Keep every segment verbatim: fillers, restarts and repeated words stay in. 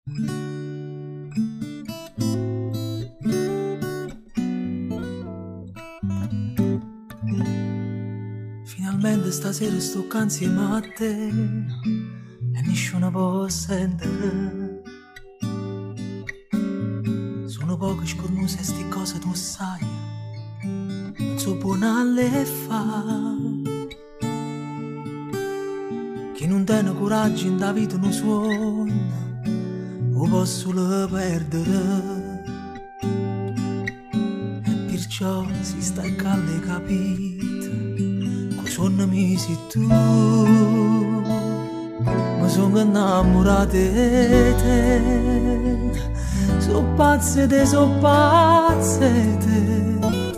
Finalmente stasera sto qua insieme a te e nessuno può sentire. Sono poche scornuse sti cose tu sai, non so buona le fa. Chi non tiene coraggio in da vita non suona, lo posso le perdere. E perciò si sta in calle capito, che sono mesi tu. Mi sono innamorato di te, so pazze te, so pazze te.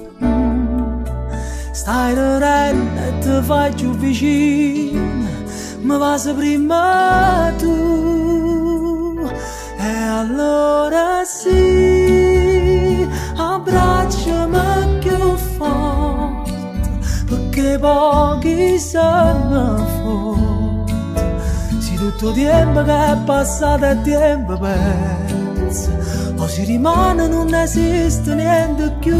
Stai ridendo e ti fai più vicino, mi passi prima tu. E allora sì, abbracciami più forte, perché pochi sono forti. Se tutto il tempo che è passato è tempo perso, o si rimane non esiste niente più.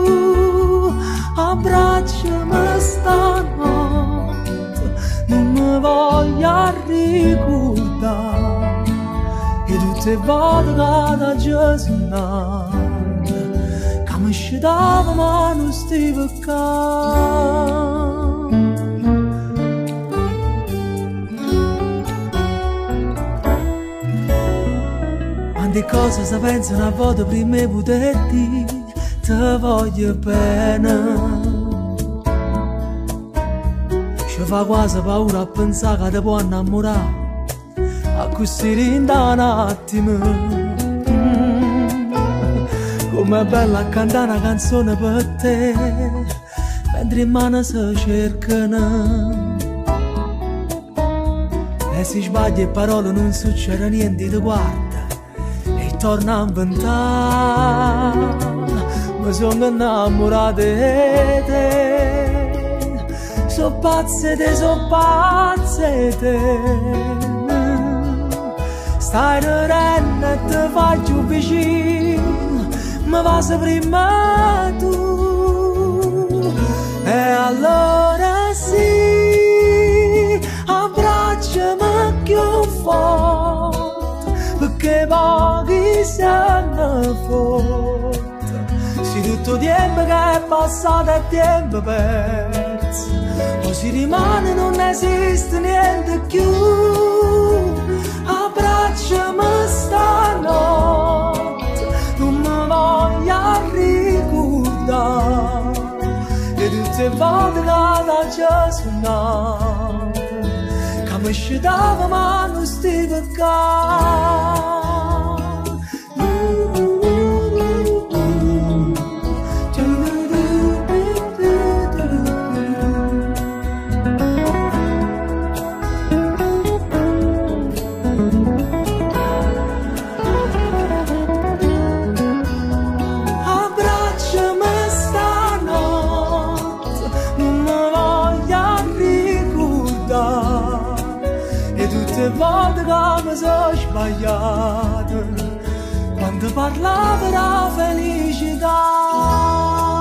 Abbracciami stanotte, non mi voglio ricordare e tutte le volte che da Gesù che mi scitava ma non stai peccando. Quante cose si pensano a volte prima di poter dire ti voglio bene. Ci fa quasi paura a pensare che ti può innamorare a così in un attimo. Mm. Com'è bella a cantare una canzone per te mentre in mano si cercano. E se sbagli e parole non succede niente, ti guarda e torna a inventare. Mi sono innamorato di te, so pazze te, so pazze te. Stai ridendo e ti fai più vicino, mi passi prima tu. E allora sì, abbracciami più forte, perché pochi sono forti. Se tutto il tempo che è passato è tempo perso, o si rimane non esiste niente più. Abbracciami stanotte, non mi voglio ricordare e tutte le volte che da Gesù che mi scitava ma non stai peccando. Tutte le volte che mi sono sbagliato, quando parlavo della felicità.